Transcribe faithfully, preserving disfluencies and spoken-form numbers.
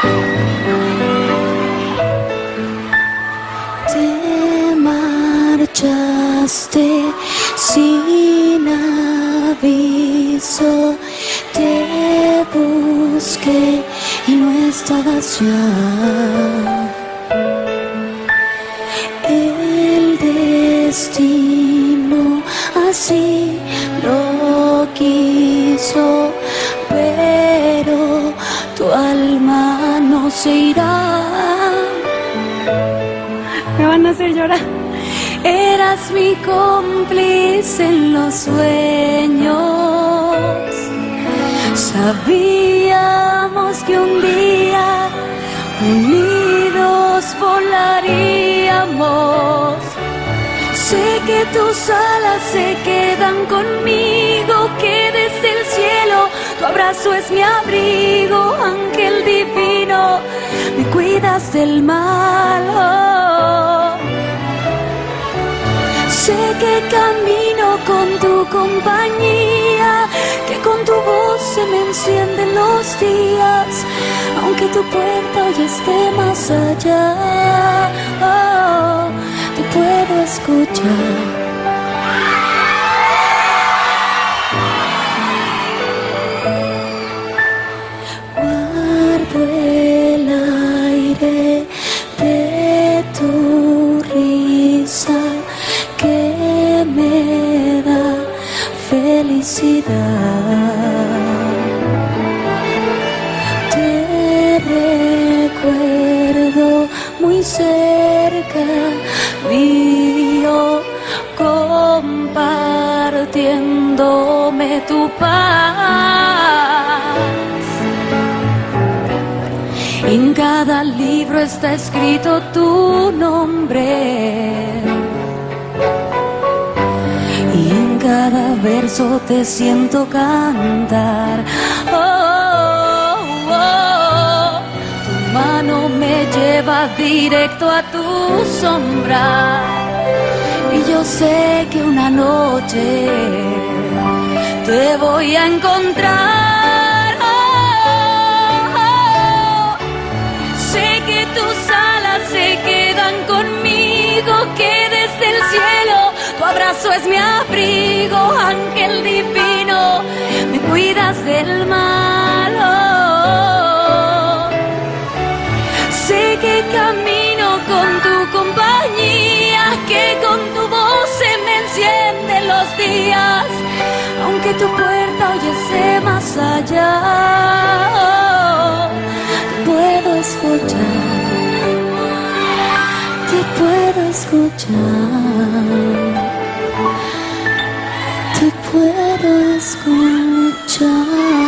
Te marchaste sin aviso, te busqué y no estabas ya. El destino así lo quiso, pero tu alma no se irá. Me van a hacer llorar. Eras mi cómplice en los sueños. Sabíamos que un día unidos volaríamos. Sé que tus alas se quedan conmigo, que desde el cielo tu abrazo es mi abrigo. Ángel divino, me cuidas del mal. Oh. Sé que camino con tu compañía, que con tu voz se me encienden los días, aunque tu puerta hoy esté más allá. Oh, te puedo escuchar. Guardo el aire de tu risa que me da felicidad. Te recuerdo muy cerca mío, compartiéndome tu paz. En cada libro está escrito tu nombre, y en cada verso te siento cantar. Oh, oh, tu mano me lleva directo a tu sombra, y yo sé que una noche te voy a encontrar. Oh, oh, sé que tus alas se quedan conmigo, que desde el cielo tu abrazo es mi abrigo. Ángel divino, me cuidas del mal. Oh, sé que camino con tu compañía, que con tu voz se me encienden los días, aunque tu puerta hoy esté más allá. Oh, te puedo escuchar, te puedo escuchar, te puedo escuchar.